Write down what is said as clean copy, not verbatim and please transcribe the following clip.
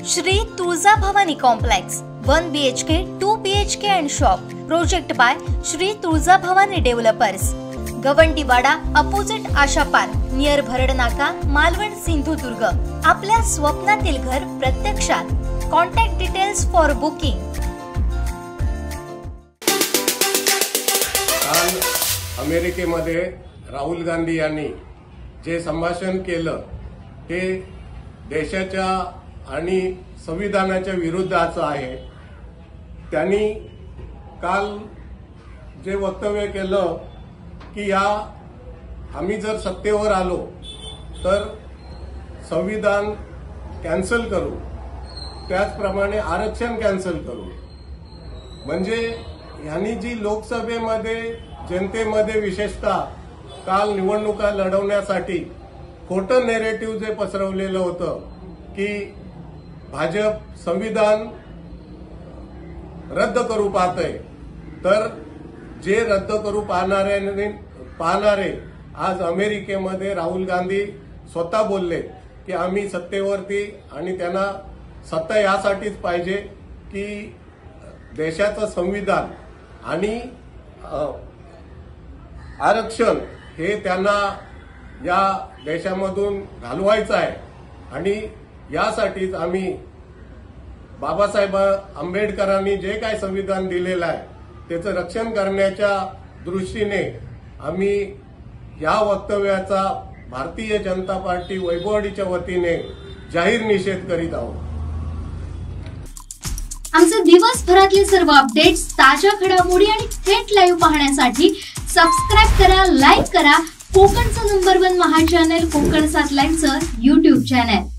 Shri Tuljabhavani complex 1 BHK 2 BHK and shop project by Shri Tuljabhavani developers, Gawandiwada opposite Asha park near Bharadnaka, Malvan, Sindhudurg. आपल्या स्वप्नातील घर प्रत्यक्षात। Contact details for booking. काल अमेरिकेमध्ये राहुल गांधी यांनी जे संभाषण केलं ते देशाच्या आणि संविधानाच्या विरुद्धाचं आहे। त्यांनी काल जे वक्तव्य केलं की आम्ही जर सत्तेवर आलो तर संविधान कॅन्सल करू, त्याचप्रमाणे आरक्षण कॅन्सल करू। म्हणजे यांनी जी लोकसभेमध्ये जनतेमध्ये विशेषतः काल निवडणुका लढवण्यासाठी खोटं नेरेटिव्ह जे पसरवलेलं होतं की भाजप संविधान रद्द करू पाहतंय, तर जे रद्द करू पाहणारे आज अमेरिकेमध्ये राहुल गांधी स्वतः बोलले की आम्ही सत्तेवरती आणि त्यांना सत्ता यासाठीच पाहिजे की देशाचं संविधान आणि आरक्षण हे त्यांना या देशामधून घालवायचं आहे। आणि यासाठीच आम्ही बाबासाहेब आंबेडकरांनी जे काय संविधान दिलेलं आहे त्याचं रक्षण करण्याच्या दृष्टीने आम्ही या वक्तव्याचा भारतीय जनता पार्टी वैभववाडीच्या वतीने जाहीर निषेध करीत आहोत। आमचे दिवसभरातले सर्व अपडेट्स, ताज्या घडामोडी आणि थेट लाईव्ह पाहण्यासाठी सबस्क्राइब करा, लाईक करा कोकणचं नंबर 1 महा चॅनल कोकण 7 लाईनचं YouTube चॅनल।